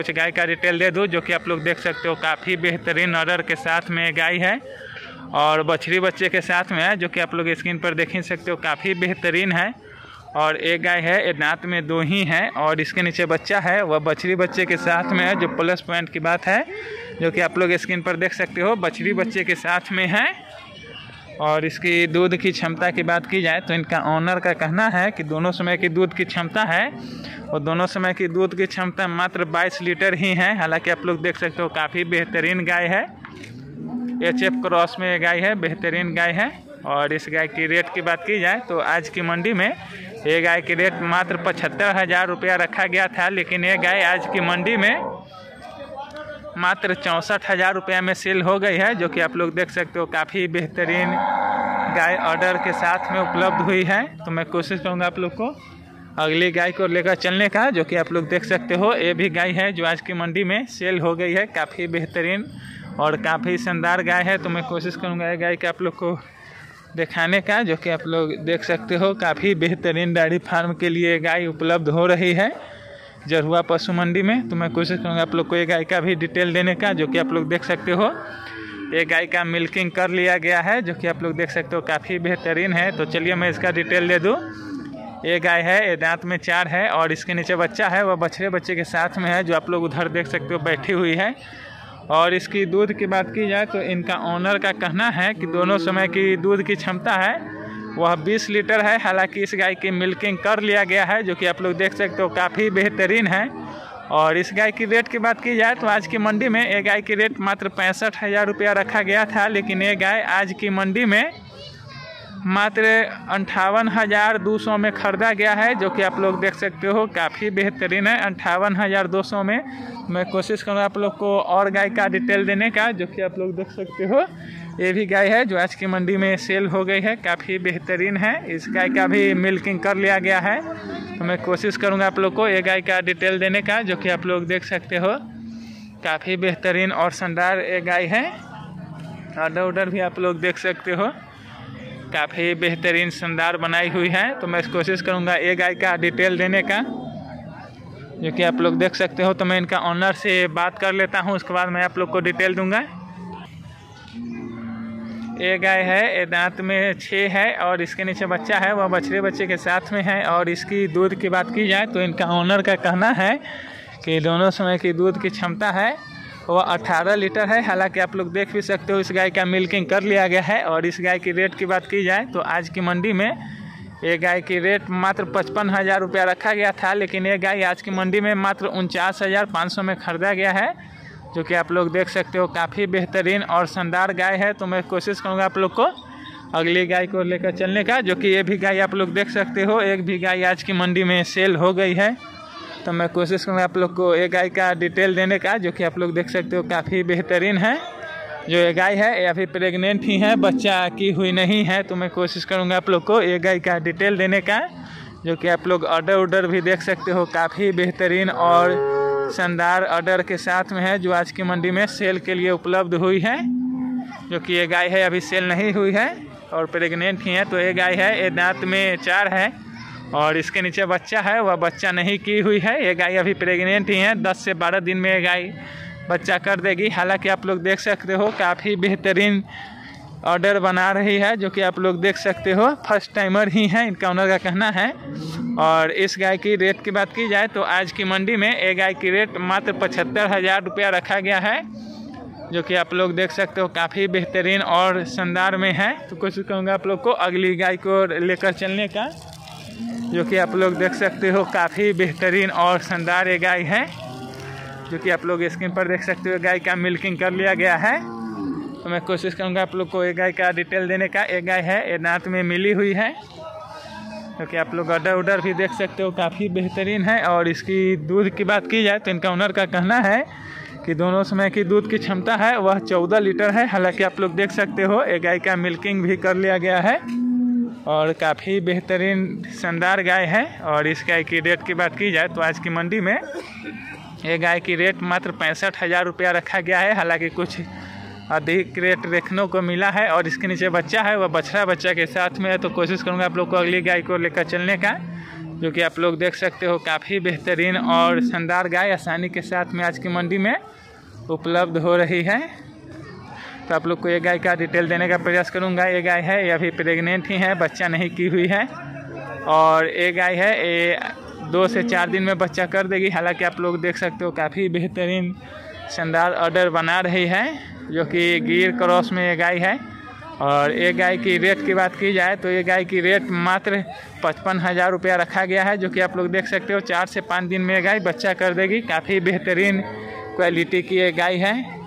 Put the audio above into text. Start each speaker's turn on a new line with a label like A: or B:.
A: कुछ गाय का डिटेल दे दूं, जो कि आप लोग देख सकते हो काफ़ी बेहतरीन ऑर्डर के साथ में गाय है और बछड़ी बच्चे के साथ में है, जो कि आप लोग स्क्रीन पर देख ही सकते हो, काफ़ी बेहतरीन है। और एक गाय है, ये दांत में 2 ही है और इसके नीचे बच्चा है, वह बछड़ी बच्चे के साथ में है, जो प्लस पॉइंट की बात है, जो कि आप लोग स्क्रीन पर देख सकते हो, बछड़ी बच्चे के साथ में है। और इसकी दूध की क्षमता की बात की जाए तो इनका ऑनर का कहना है कि दोनों समय की दूध की क्षमता है और दोनों समय की दूध की क्षमता मात्र 22 लीटर ही है। हालांकि आप लोग देख सकते हो काफ़ी बेहतरीन गाय है, HF क्रॉस में गाय है, बेहतरीन गाय है। और इस गाय की रेट की बात की जाए तो आज की मंडी में ये गाय की रेट मात्र 75,000 रुपया रखा गया था, लेकिन ये गाय आज की मंडी में मात्र 64,000 रुपया में सेल हो गई है, जो कि आप लोग देख सकते हो काफ़ी बेहतरीन गाय ऑर्डर के साथ में उपलब्ध हुई है। तो मैं कोशिश करूंगा आप लोग को अगली गाय को लेकर चलने का, जो कि आप लोग देख सकते हो ये भी गाय है जो आज की मंडी में सेल हो गई है, काफ़ी बेहतरीन और काफ़ी शानदार गाय है। तो मैं कोशिश करूँगा ये गाय के आप लोग को दिखाने का, जो कि आप लोग देख सकते हो काफ़ी बेहतरीन डेयरी फार्म के लिए गाय उपलब्ध हो रही है जरुआ पशु मंडी में। तो मैं कोशिश करूँगा आप लोग को ये गाय का भी डिटेल देने का, जो कि आप लोग देख सकते हो ये गाय का मिल्किंग कर लिया गया है, जो कि आप लोग देख सकते हो काफ़ी बेहतरीन है। तो चलिए मैं इसका डिटेल दे दूँ। ये गाय है, ये दांत में 4 है और इसके नीचे बच्चा है, वह बछड़े बच्चे के साथ में है, जो आप लोग उधर देख सकते हो बैठी हुई है। और इसकी दूध की बात की जाए तो इनका ऑनर का कहना है कि दोनों समय की दूध की क्षमता है वह 20 लीटर है। हालांकि इस गाय की मिल्किंग कर लिया गया है, जो कि आप लोग देख सकते हो काफ़ी बेहतरीन है। और इस गाय की रेट की बात की जाए तो आज की मंडी में ये गाय की रेट मात्र 65,000 रुपया रखा गया था, लेकिन ये गाय आज की मंडी में मात्र 58,200 में ख़रीदा गया है, जो कि आप लोग देख सकते हो काफ़ी बेहतरीन है 58,200 में। मैं कोशिश करूँगा आप लोग को और गाय का डिटेल देने का, जो कि आप लोग देख सकते हो ये भी गाय है जो आज की मंडी में सेल हो गई है, काफ़ी बेहतरीन है। इस गाय का भी मिल्किंग कर लिया गया है। तो मैं कोशिश करूँगा आप लोग को ये गाय का डिटेल देने का, जो कि आप लोग देख सकते हो काफ़ी बेहतरीन और शानदार ये गाय है। ऑर्डर भी आप लोग देख सकते हो काफ़ी बेहतरीन शानदार बनाई हुई है। तो मैं कोशिश करूंगा ये गाय का डिटेल देने का, जो कि आप लोग देख सकते हो। तो मैं इनका ऑनर से बात कर लेता हूं, उसके बाद मैं आप लोग को डिटेल दूंगा। ये गाय है, ये दांत में 6 है और इसके नीचे बच्चा है, वह बछड़े बच्चे के साथ में है। और इसकी दूध की बात की जाए तो इनका ऑनर का कहना है कि दोनों समय की दूध की क्षमता है वह 18 लीटर है। हालांकि आप लोग देख भी सकते हो इस गाय का मिल्किंग कर लिया गया है। और इस गाय की रेट की बात की जाए तो आज की मंडी में ये गाय की रेट मात्र 55,000 रुपया रखा गया था, लेकिन ये गाय आज की मंडी में मात्र 49,500 में ख़रीदा गया है, जो कि आप लोग देख सकते हो काफ़ी बेहतरीन और शानदार गाय है। तो मैं कोशिश करूँगा आप लोग को अगली गाय को लेकर चलने का, जो कि ये भी गाय आप लोग देख सकते हो एक भी गाय आज की मंडी में सेल हो गई है। तो मैं कोशिश करूँगा आप लोग को एक गाय का डिटेल देने का, जो कि आप लोग देख सकते हो काफ़ी बेहतरीन है। जो ये गाय है ये अभी प्रेग्नेंट ही है, बच्चा की हुई नहीं है। तो मैं कोशिश करूँगा आप लोग को एक गाय का डिटेल देने का, जो कि आप लोग ऑर्डर भी देख सकते हो काफ़ी बेहतरीन और शानदार ऑर्डर के साथ में है, जो आज की मंडी में सेल के लिए उपलब्ध हुई है। जो कि ये गाय है अभी सेल नहीं हुई है और प्रेग्नेंट ही है। तो ये गाय है, ये दांत में 4 है और इसके नीचे बच्चा है, वह बच्चा नहीं की हुई है। ये गाय अभी प्रेग्नेंट ही है, 10 से 12 दिन में ये गाय बच्चा कर देगी। हालांकि आप लोग देख सकते हो काफ़ी बेहतरीन ऑर्डर बना रही है, जो कि आप लोग देख सकते हो फर्स्ट टाइमर ही है, इनका ऑनर का कहना है। और इस गाय की रेट की बात की जाए तो आज की मंडी में एक गाय की रेट मात्र 75,000 रुपया रखा गया है, जो कि आप लोग देख सकते हो काफ़ी बेहतरीन और शानदार में है। तो कोशिश करूँगा आप लोग को अगली गाय को लेकर चलने का, जो कि आप लोग देख सकते हो काफ़ी बेहतरीन और शानदार ये गाय है, जो कि आप लोग स्क्रीन पर देख सकते हो गाय का मिल्किंग कर लिया गया है। तो मैं कोशिश करूँगा आप लोग को एक गाय का डिटेल देने का। एक गाय है, ये दांत में मिली हुई है, जो कि आप लोग ऑर्डर भी देख सकते हो काफ़ी बेहतरीन है। और इसकी दूध की बात की जाए तो इनका ओनर का कहना है कि दोनों समय की दूध की क्षमता है वह 14 लीटर है। हालांकि आप लोग देख सकते हो एक गाय का मिल्किंग भी कर लिया गया है और काफ़ी बेहतरीन शानदार गाय है। और इस गाय की रेट की बात की जाए तो आज की मंडी में ये गाय की रेट मात्र 65,000 रुपया रखा गया है। हालांकि कुछ अधिक रेट देखने को मिला है। और इसके नीचे बच्चा है, वह बछड़ा बच्चा के साथ में है। तो कोशिश करूँगा आप लोग को अगली गाय को लेकर चलने का, जो कि आप लोग देख सकते हो काफ़ी बेहतरीन और शानदार गाय आसानी के साथ में आज की मंडी में उपलब्ध हो रही है। तो आप लोग को ये गाय का डिटेल देने का प्रयास करूंगा। ये गाय है, ये अभी प्रेग्नेंट ही है, बच्चा नहीं की हुई है। और ये गाय है, ये 2 से 4 दिन में बच्चा कर देगी। हालांकि आप लोग देख सकते हो काफ़ी बेहतरीन शानदार ऑर्डर बना रही है, जो कि गिर क्रॉस में ये गाय है। और ये गाय की रेट की बात की जाए तो ये गाय की रेट मात्र 55,000 रुपया रखा गया है, जो कि आप लोग देख सकते हो 4 से 5 दिन में ये गाय बच्चा कर देगी। काफ़ी बेहतरीन क्वालिटी की ये गाय है।